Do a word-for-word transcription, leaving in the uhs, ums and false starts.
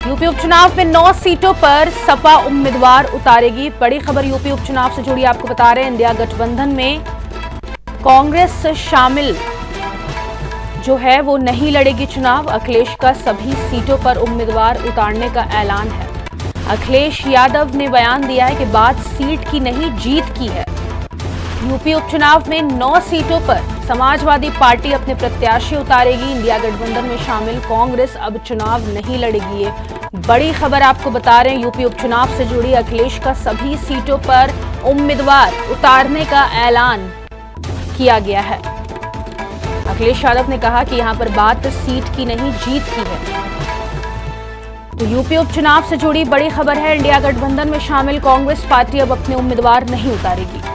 UP उपचुनाव में नौ सीटों पर सपा उम्मीदवार उतारेगी। बड़ी खबर यूपी उपचुनाव से जुड़ी आपको बता रहे हैं। इंडिया गठबंधन में कांग्रेस शामिल जो है वो नहीं लड़ेगी चुनाव। अखिलेश का सभी सीटों पर उम्मीदवार उतारने का ऐलान है। अखिलेश यादव ने बयान दिया है कि बात सीट की नहीं जीत की है। यूपी उपचुनाव में नौ सीटों पर समाजवादी पार्टी अपने प्रत्याशी उतारेगी। इंडिया गठबंधन में शामिल कांग्रेस अब चुनाव नहीं लड़ेगी। ये बड़ी खबर आपको बता रहे हैं। यूपी उपचुनाव से जुड़ी अखिलेश का सभी सीटों पर उम्मीदवार उतारने का ऐलान किया गया है। अखिलेश यादव ने कहा कि यहां पर बात सीट की नहीं जीत की है। तो यूपी उपचुनाव से जुड़ी बड़ी खबर है। इंडिया गठबंधन में शामिल कांग्रेस पार्टी अब अपने उम्मीदवार नहीं उतारेगी।